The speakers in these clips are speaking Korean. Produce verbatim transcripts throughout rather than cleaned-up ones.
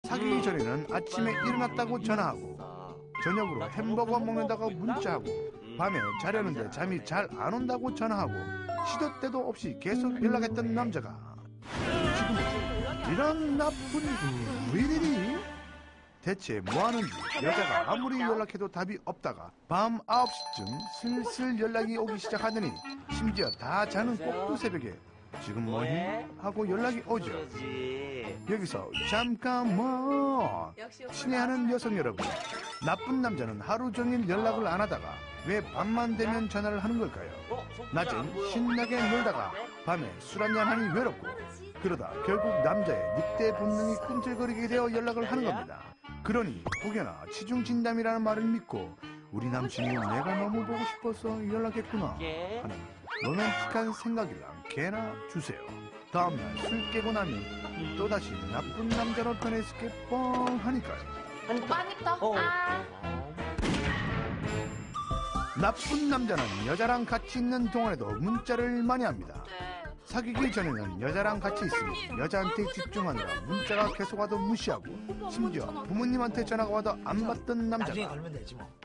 사귀기 전에는 아침에 일어났다고 전화하고 저녁으로 햄버거 먹는다고 문자하고 밤에 자려는데 잠이 잘 안 온다고 전화하고 시도 때도 없이 계속 연락했던 남자가 지금은 이런 나쁜 위리리 대체 뭐하는지 여자가 아무리 연락해도 답이 없다가 밤 아홉 시쯤 슬슬 연락이 오기 시작하더니 심지어 다 자는 꼭두 새벽에 지금 뭐해? 하고 연락이 오죠. 여기서 잠깐만 친애하는 여성 여러분, 나쁜 남자는 하루 종일 연락을 안 하다가 왜 밤만 되면 전화를 하는 걸까요? 낮엔 신나게 놀다가 밤에 술 한잔 하니 외롭고 그러다 결국 남자의 늑대 본능이 꿈틀거리게 되어 연락을 하는 겁니다. 그러니 혹여나 치중진담이라는 말을 믿고 우리 남친이 내가 너무 보고 싶어서 연락했구나 하는 로맨틱한 생각이랑 개나 주세요. 다음날 술 깨고 나면 또다시 나쁜 남자로 변했을 게 뻔하니까요. 빠니까. 어. 아. 나쁜 남자는 여자랑 같이 있는 동안에도 문자를 많이 합니다. 네. 사귀기 전에는 여자랑 같이 있으니 여자한테 집중하느라 문자가 계속 와도 무시하고 심지어 부모님한테 전화가 와도 안 받던 나중에 남자가 걸면 되지 뭐.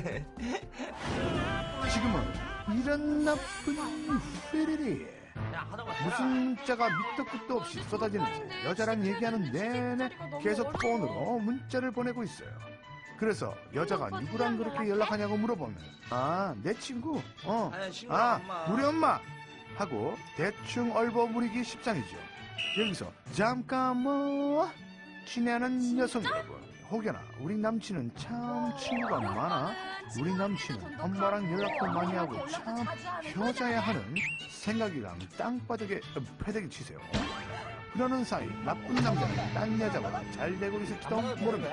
지금은 이런 나쁜 휘리리 무슨 문자가 밑도 끝도 없이 쏟아지는지 여자랑 얘기하는 내내 계속 폰으로 문자를 보내고 있어요. 그래서 여자가 누구랑 그렇게 연락하냐고 물어보면 아, 내 친구, 어, 아, 우리 엄마 하고 대충 얼버무리기 십상이죠. 여기서 잠깐만 친애하는 여성 여러분, 혹여나 우리 남친은 참 친구가 많아 우리 남친은 엄마랑 연락도 많이 하고 참 효자야 하는 생각이랑 땅바닥에 패대기 치세요. 그러는 사이 나쁜 남자는 딴 여자보다 잘 되고 있을지도 모릅니다.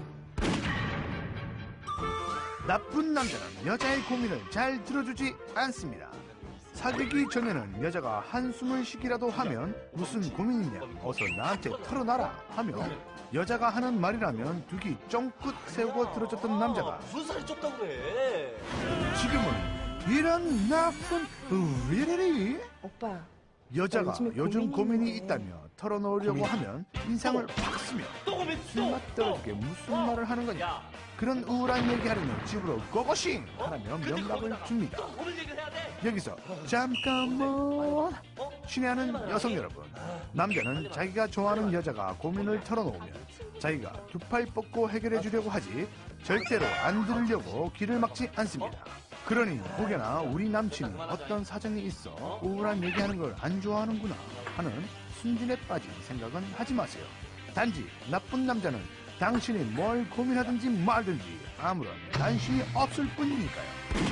나쁜 남자는 여자의 고민을 잘 들어주지 않습니다. 사귀기 전에는 여자가 한숨을 쉬기라도 하면 무슨 고민이냐 어서 나한테 털어놔라 하며 여자가 하는 말이라면 두기 쫑긋 세우고 들어줬던 남자가 무슨 살이 쪘다고 그래? 지금은 이런 나쁜 위리리 오빠. 여자가 요즘에 요즘 고민이 고민이 있네. 있다며 털어놓으려고 하면 인상을 팍 쓰며 또 고민 또. 술맛 떨어지게 무슨 말을 하는 거냐 그런 우울한 얘기하려면 집으로 고고싱 하라며 면박을 줍니다. 고민 얘기를 해야 돼. 여기서 잠깐만 친애하는 여성 여러분, 남자는 자기가 좋아하는 여자가 고민을 털어놓으면 자기가 두 팔 뻗고 해결해 주려고 하지 절대로 안 들으려고 귀를 막지 않습니다. 그러니 혹여나 우리 남친이 어떤 사정이 있어 우울한 얘기하는 걸 안 좋아하는구나 하는 순진에 빠진 생각은 하지 마세요. 단지 나쁜 남자는 당신이 뭘 고민하든지 말든지 아무런 관심이 없을 뿐이니까요.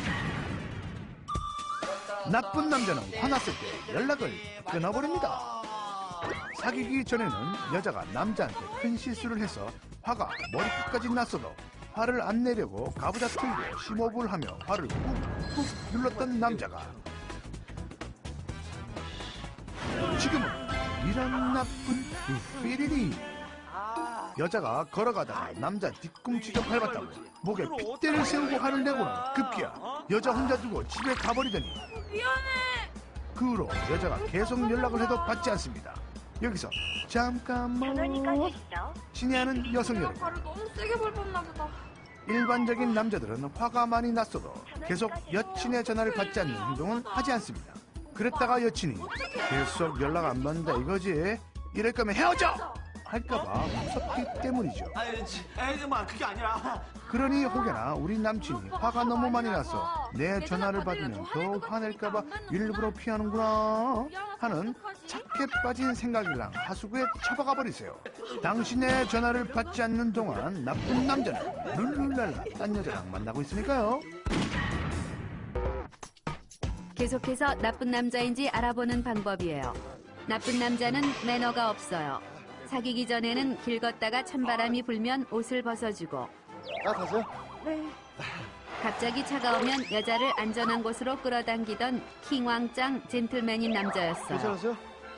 나쁜 남자는 화났을 때 연락을 끊어버립니다. 사귀기 전에는 여자가 남자한테 큰 실수를 해서 화가 머리끝까지 났어도 화를 안 내려고 가부좌 틀고 심호흡을 하며 화를 꾹꾹 눌렀던 남자가 지금은 이런 나쁜 휘리리 여자가 걸어가다가 남자 뒤꿈치가 밟았다고 목에 핏대를 세우고 화를 내고는 급기야 여자 혼자 두고 집에 가버리더니 미안해. 그 후로 여자가 계속 연락을 해도 받지 않습니다. 여기서 잠깐만 친애하는 여성 여러분, 발을 너무 세게 밟았나 보다. 일반적인 남자들은 화가 많이 났어도 계속 여친의 전화를 받지 않는 행동은 하지 않습니다. 그랬다가 여친이 계속 연락 안 받는다 이거지? 이럴 거면 헤어져! 할까봐 무섭기 때문이죠. 아이, 에이, 뭐 그게 아니라. 그러니 혹여나 우리 남친이 화가 너무 많이 나서 내 전화를 받으면 더 화낼까봐 일부러 피하는구나 하는 착해 빠진 생각이랑 하수구에 처박아 버리세요. 당신의 전화를 받지 않는 동안 나쁜 남자는 룰루랄라 딴 여자랑 만나고 있으니까요. 계속해서 나쁜 남자인지 알아보는 방법이에요. 나쁜 남자는 매너가 없어요. 사귀기 전에는 길 걷다가 찬바람이 불면 옷을 벗어주고 아, 가세요? 네. 갑자기 차가우면 여자를 안전한 곳으로 끌어당기던 킹왕짱 젠틀맨인 남자였어요. 괜찮으세요?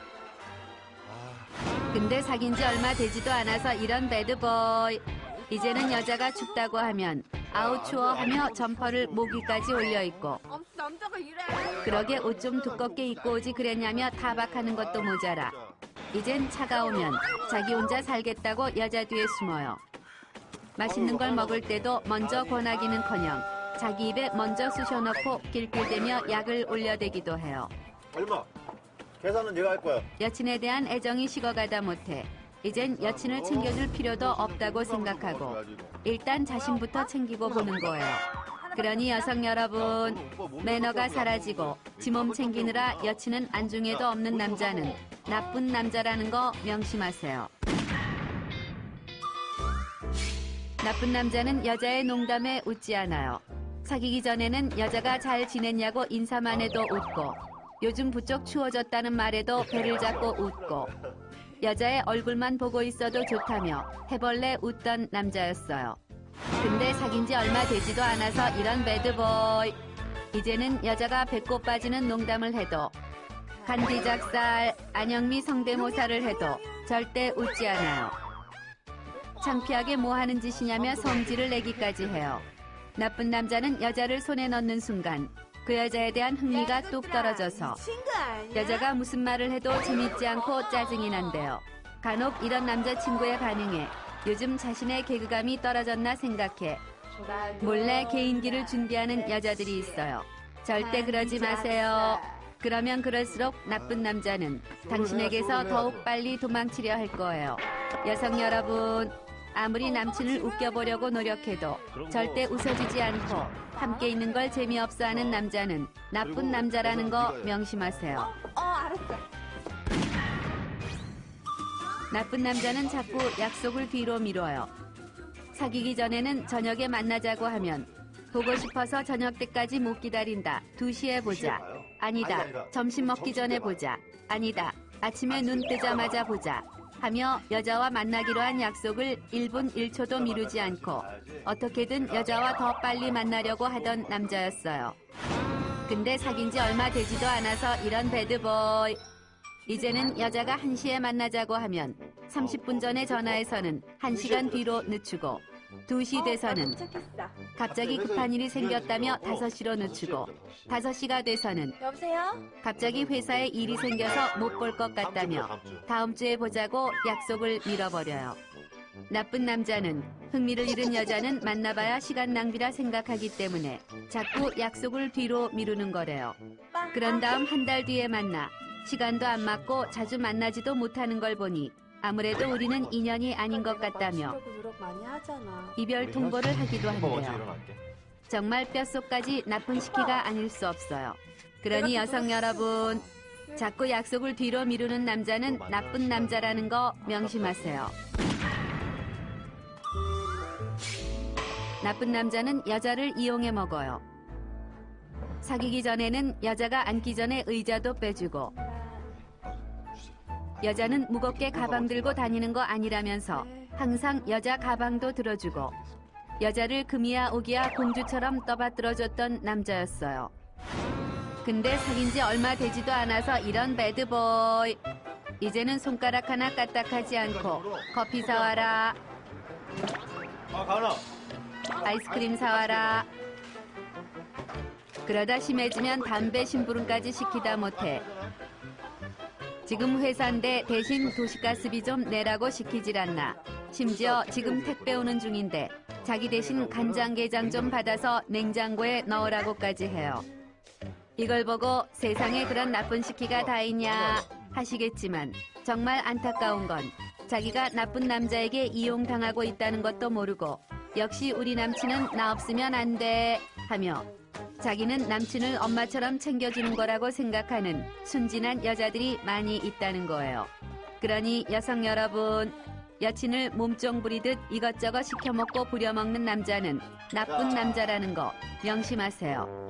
근데 사귄 지 얼마 되지도 않아서 이런 배드보이. 이제는 여자가 춥다고 하면 아우 추워 하며 점퍼를 모기까지 올려입고 아, 남자가 이래. 그러게 옷 좀 두껍게 입고 오지 그랬냐며 타박하는 것도 모자라 이젠 차가 오면 자기 혼자 살겠다고 여자 뒤에 숨어요. 맛있는 걸 먹을 때도 먼저 권하기는커녕 자기 입에 먼저 쑤셔넣고 낄낄대며 약을 올려대기도 해요. 얼마? 계산은 내가 할 거야. 여친에 대한 애정이 식어가다 못해 이젠 여친을 챙겨줄 필요도 없다고 생각하고 일단 자신부터 챙기고 보는 거예요. 그러니 여성 여러분, 매너가 사라지고 지 몸 챙기느라 여친은 안중에도 없는 남자는 나쁜 남자라는 거 명심하세요. 나쁜 남자는 여자의 농담에 웃지 않아요. 사귀기 전에는 여자가 잘 지냈냐고 인사만 해도 웃고 요즘 부쩍 추워졌다는 말에도 배를 잡고 웃고 여자의 얼굴만 보고 있어도 좋다며 해벌레 웃던 남자였어요. 근데 사귄 지 얼마 되지도 않아서 이런 배드보이. 이제는 여자가 배꼽 빠지는 농담을 해도 간디작살, 안영미 성대모사를 해도 절대 웃지 않아요. 창피하게 뭐 하는 짓이냐며 성질을 내기까지 해요. 나쁜 남자는 여자를 손에 넣는 순간 그 여자에 대한 흥미가 뚝 떨어져서 여자가 무슨 말을 해도 재밌지 않고 짜증이 난대요. 간혹 이런 남자친구의 반응에 요즘 자신의 개그감이 떨어졌나 생각해 몰래 개인기를 준비하는 여자들이 있어요. 절대 그러지 마세요. 그러면 그럴수록 나쁜 남자는 당신에게서 더욱 빨리 도망치려 할 거예요. 여성 여러분, 아무리 남친을 웃겨보려고 노력해도 절대 웃어주지 않고 함께 있는 걸 재미없어 하는 남자는 나쁜 남자라는 거 명심하세요. 어, 알았어. 나쁜 남자는 자꾸 약속을 뒤로 미뤄요. 사귀기 전에는 저녁에 만나자고 하면 보고 싶어서 저녁 때까지 못 기다린다. 두 시에 보자. 아니다. 점심 먹기 전에 보자. 아니다. 아침에 눈 뜨자마자 보자. 하며 여자와 만나기로 한 약속을 일 분 일 초도 미루지 않고 어떻게든 여자와 더 빨리 만나려고 하던 남자였어요. 근데 사귄 지 얼마 되지도 않아서 이런 배드보이. 이제는 여자가 한 시에 만나자고 하면 삼십 분 전에 전화해서는 한 시간 뒤로 늦추고 두 시 돼서는 갑자기 급한 일이 생겼다며 다섯 시로 늦추고 다섯 시가 돼서는 여보세요? 갑자기 회사에 일이 생겨서 못 볼 것 같다며 다음 주에 보자고 약속을 밀어버려요. 나쁜 남자는 흥미를 잃은 여자는 만나봐야 시간 낭비라 생각하기 때문에 자꾸 약속을 뒤로 미루는 거래요. 그런 다음 한 달 뒤에 만나 시간도 안 맞고 자주 만나지도 못하는 걸 보니 아무래도 우리는 인연이 아닌 것 같다며 노력 많이 하잖아. 이별 통보를 하기도 먼저 한대요. 일어날게. 정말 뼛속까지 나쁜 시키가 아닐 수 없어요. 그러니 여성 여러분, 자꾸 약속을 뒤로 미루는 남자는 나쁜 남자라는 거 명심하세요. 나쁜 남자는 여자를 이용해 먹어요. 사귀기 전에는 여자가 앉기 전에 의자도 빼주고 여자는 무겁게 가방 들고 다니는 거 아니라면서 항상 여자 가방도 들어주고 여자를 금이야 오기야 공주처럼 떠받들어줬던 남자였어요. 근데 사귄 지 얼마 되지도 않아서 이런 배드보이. 이제는 손가락 하나 까딱하지 않고 커피 사와라, 아, 가은아. 아이스크림 사와라. 그러다 심해지면 담배 심부름까지 시키다 못해 지금 회사인데 대신 도시가스비 좀 내라고 시키질 않나. 심지어 지금 택배 오는 중인데 자기 대신 간장게장 좀 받아서 냉장고에 넣으라고까지 해요. 이걸 보고 세상에 그런 나쁜 시키가 다 있냐 하시겠지만 정말 안타까운 건 자기가 나쁜 남자에게 이용당하고 있다는 것도 모르고 역시 우리 남친은 나 없으면 안 돼 하며 자기는 남친을 엄마처럼 챙겨주는 거라고 생각하는 순진한 여자들이 많이 있다는 거예요. 그러니 여성 여러분, 여친을 몸종 부리듯 이것저것 시켜먹고 부려먹는 남자는 나쁜 남자라는 거 명심하세요.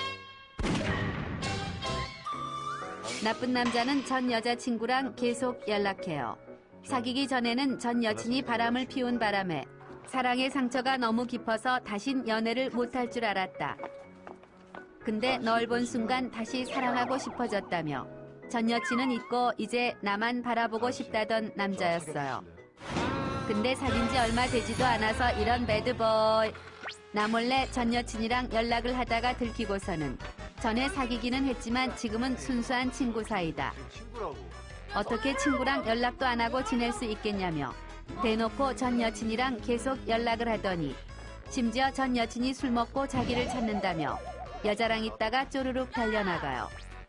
나쁜 남자는 전 여자친구랑 계속 연락해요. 사귀기 전에는 전 여친이 바람을 피운 바람에 사랑의 상처가 너무 깊어서 다신 연애를 못할 줄 알았다. 근데 널 본 순간 다시 사랑하고 싶어졌다며 전 여친은 잊고 이제 나만 바라보고 싶다던 남자였어요. 근데 사귄 지 얼마 되지도 않아서 이런 배드보이. 나 몰래 전 여친이랑 연락을 하다가 들키고서는 전에 사귀기는 했지만 지금은 순수한 친구 사이다. 친구라고. 어떻게 친구랑 연락도 안 하고 지낼 수 있겠냐며 대놓고 전 여친이랑 계속 연락을 하더니 심지어 전 여친이 술 먹고 자기를 찾는다며 여자랑 있다가 쪼르륵 달려나가요.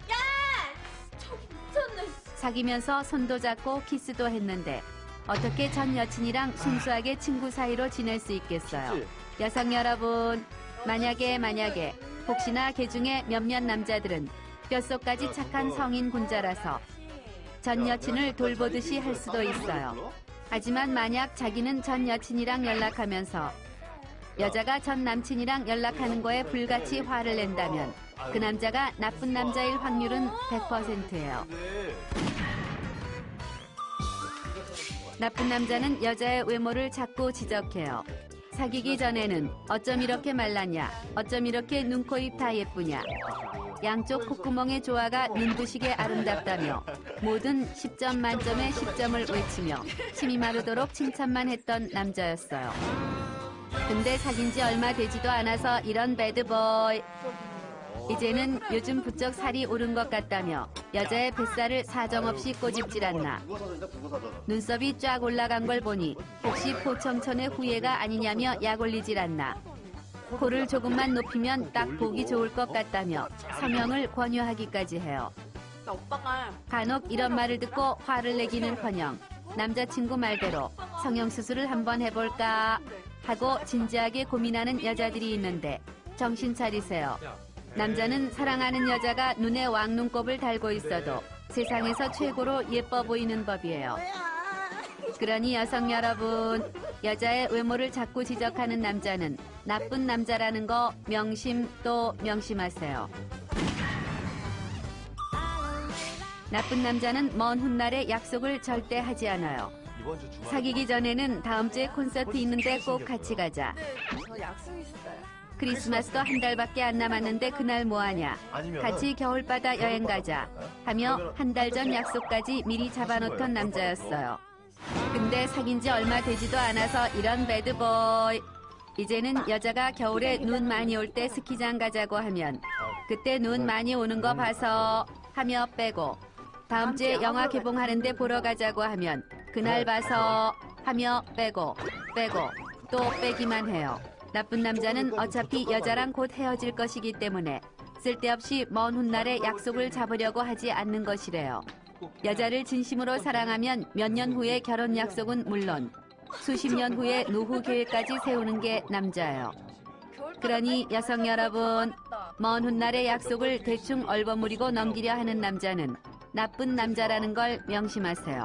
사귀면서 손도 잡고 키스도 했는데 어떻게 전 여친이랑 순수하게 친구 사이로 지낼 수 있겠어요. 여성 여러분, 만약에 만약에 혹시나 개 중에 몇몇 남자들은 뼛속까지 착한 성인 군자라서 전 여친을 돌보듯이 할 수도 있어요. 하지만 만약 자기는 전 여친이랑 연락하면서 여자가 전 남친이랑 연락하는 거에 불같이 화를 낸다면 그 남자가 나쁜 남자일 확률은 백 퍼센트예요. 나쁜 남자는 여자의 외모를 자꾸 지적해요. 사귀기 전에는 어쩜 이렇게 말랐냐, 어쩜 이렇게 눈, 코, 입 다 예쁘냐, 양쪽 콧구멍의 조화가 눈부시게 아름답다며 모든 십 점 만점에 십 점을 외치며 침이 마르도록 칭찬만 했던 남자였어요. 근데 사귄 지 얼마 되지도 않아서 이런 배드보이. 이제는 요즘 부쩍 살이 오른 것 같다며 여자의 뱃살을 사정없이 꼬집질 않나. 눈썹이 쫙 올라간 걸 보니 혹시 포청천의 후예가 아니냐며 약 올리질 않나. 코를 조금만 높이면 딱 보기 좋을 것 같다며 성형을 권유하기까지 해요. 간혹 이런 말을 듣고 화를 내기는커녕 남자친구 말대로 성형수술을 한번 해볼까 하고 진지하게 고민하는 여자들이 있는데 정신 차리세요. 남자는 사랑하는 여자가 눈에 왕눈곱을 달고 있어도 세상에서 최고로 예뻐 보이는 법이에요. 그러니 여성 여러분, 여자의 외모를 자꾸 지적하는 남자는 나쁜 남자라는 거 명심 또 명심하세요. 나쁜 남자는 먼 훗날에 약속을 절대 하지 않아요. 사귀기 전에는 다음 주에 콘서트 있는데 꼭 같이 가자. 저 약속 있어요. 크리스마스도 한 달밖에 안 남았는데 그날 뭐하냐. 같이 겨울바다 여행 가자 하며 한 달 전 약속까지 미리 잡아놓던 남자였어요. 근데 사귄 지 얼마 되지도 않아서 이런 배드보이. 이제는 여자가 겨울에 눈 많이 올 때 스키장 가자고 하면 그때 눈 많이 오는 거 봐서 하며 빼고, 다음 주에 영화 개봉하는데 보러 가자고 하면 그날 봐서 하며 빼고 빼고 또 빼기만 해요. 나쁜 남자는 어차피 여자랑 곧 헤어질 것이기 때문에 쓸데없이 먼 훗날에 약속을 잡으려고 하지 않는 것이래요. 여자를 진심으로 사랑하면 몇 년 후에 결혼 약속은 물론 수십 년 후에 노후 계획까지 세우는 게 남자예요. 그러니 여성 여러분, 먼 훗날의 약속을 대충 얼버무리고 넘기려 하는 남자는 나쁜 남자라는 걸 명심하세요.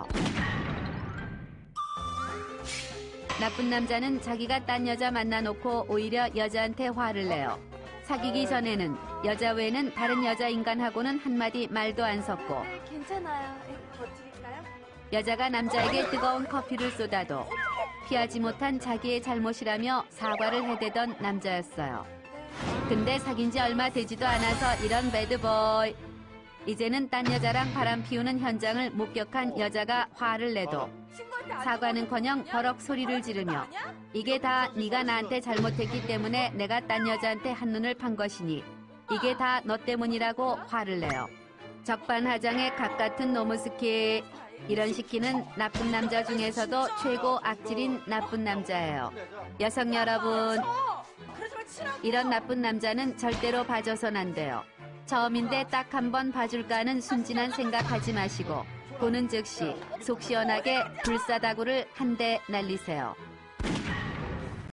나쁜 남자는 자기가 딴 여자 만나놓고 오히려 여자한테 화를 내요. 사귀기 전에는 여자 외에는 다른 여자 인간하고는 한마디 말도 안 섞고, 괜찮아요. 더 드릴까요? 여자가 남자에게 뜨거운 커피를 쏟아도 피하지 못한 자기의 잘못이라며 사과를 해대던 남자였어요. 근데 사귄 지 얼마 되지도 않아서 이런 배드보이. 이제는 딴 여자랑 바람 피우는 현장을 목격한 여자가 화를 내도 사과는커녕 버럭 소리를 지르며 이게 다 네가 나한테 잘못했기 때문에 내가 딴 여자한테 한눈을 판 것이니 이게 다 너 때문이라고 화를 내요. 적반하장의 각 같은 노무스키. 이런 시키는 나쁜 남자 중에서도 최고 악질인 나쁜 남자예요. 여성 여러분, 이런 나쁜 남자는 절대로 봐줘선 안 돼요. 처음인데 딱 한 번 봐줄까 하는 순진한 생각하지 마시고 보는 즉시 속 시원하게 불사다구를 한 대 날리세요.